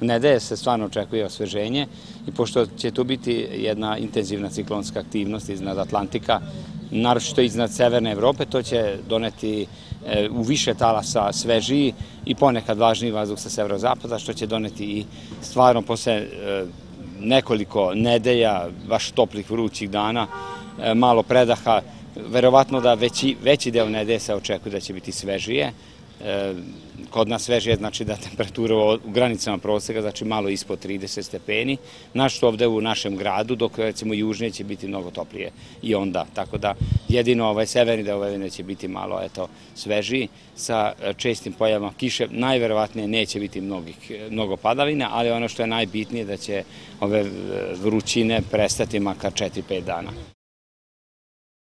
nedelje se stvarno očekuje osveženje i pošto će tu biti jedna intenzivna ciklonska aktivnost iznad Atlantika, naročito iznad severne Evrope, to će doneti u više talasa svežiji i ponekad vlažniji vazduh sa severozapada, što će doneti i stvarno posle nekoliko nedelja, baš toplih vrućih dana, malo predaha, verovatno da veći deo nedelje se očekuje da će biti svežije. Kod nas svežije znači da temperatura u granicama proseka, znači malo ispod 30 stepeni, našto ovde u našem gradu, dok recimo južnije će biti mnogo toplije i onda, tako da jedino severni deo Vojvodine će biti malo svežiji sa čestim pojavama kiše, najverovatnije neće biti mnogo padavina, ali ono što je najbitnije da će ove vrućine prestati makar 4-5 dana.